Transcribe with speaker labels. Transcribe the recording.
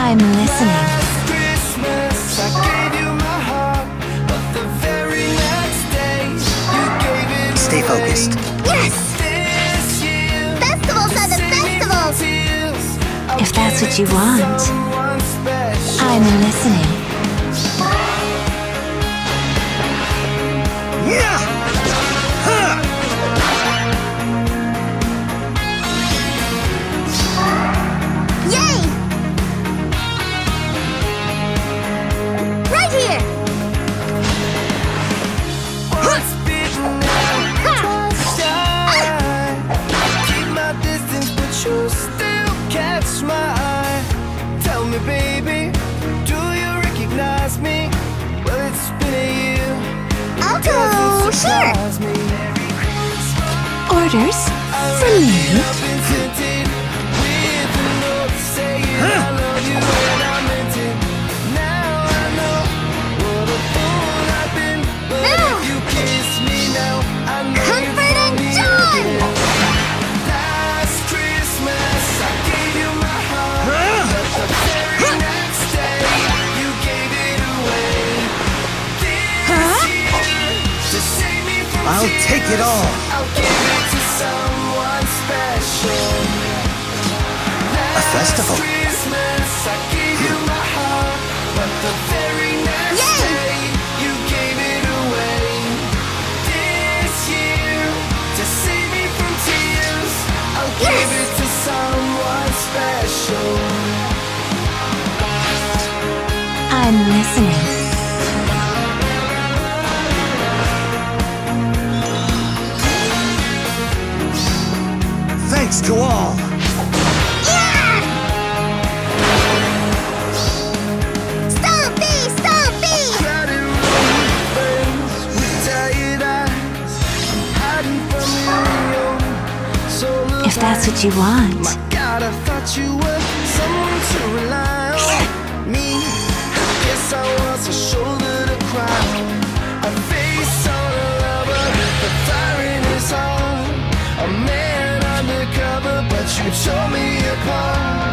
Speaker 1: I'm listening.
Speaker 2: Last Christmas, I gave you my heart, but the very next day, you gave it
Speaker 3: Stay
Speaker 2: away.
Speaker 3: focused.
Speaker 4: Yes!
Speaker 2: This year,
Speaker 4: Festivals are the festivals!
Speaker 2: tears, I'll
Speaker 1: If that's
Speaker 2: give
Speaker 1: what
Speaker 2: it
Speaker 1: you
Speaker 2: to
Speaker 1: want.
Speaker 2: someone special.
Speaker 1: I'm listening.
Speaker 3: Yeah! Huh!
Speaker 4: Yay! Right here!
Speaker 2: Once bitten and twice shy. Keep my distance, but you'll still catch my eye. Tell me, baby, do you recognize me? Well, it's been a year.
Speaker 4: I'll go, sure!
Speaker 2: Surprise me.
Speaker 1: Orders for
Speaker 2: I've
Speaker 1: me.
Speaker 2: been tinted with a note saying I love you and I meant it. Now I know what a fool I've been. But if you kiss me now, I know
Speaker 4: Comfort
Speaker 2: you
Speaker 4: and
Speaker 2: me
Speaker 4: joy!
Speaker 2: again. Last Christmas, I gave you my heart, but the very next day, you gave it away. This year, to save me from
Speaker 3: I'll take it
Speaker 2: tears,
Speaker 3: all.
Speaker 2: I'll give it to someone special.
Speaker 3: A festival.
Speaker 2: Last Christmas, I gave you my heart, but the very next
Speaker 4: Yay!
Speaker 2: day, you gave it away. This year, to save me from tears, I'll give it to someone special.
Speaker 1: I'm listening.
Speaker 3: Thanks to all.
Speaker 4: Stompy! Stompy!
Speaker 2: Crowded room, friends with tired eyes, hiding from your solar
Speaker 1: If that's what you want.
Speaker 2: My God, I thought you were someone to rely on. Me, I guess I was a shoulder to cry on. A face on a lover, the fire in his heart. A man undercover, but you tore me apart.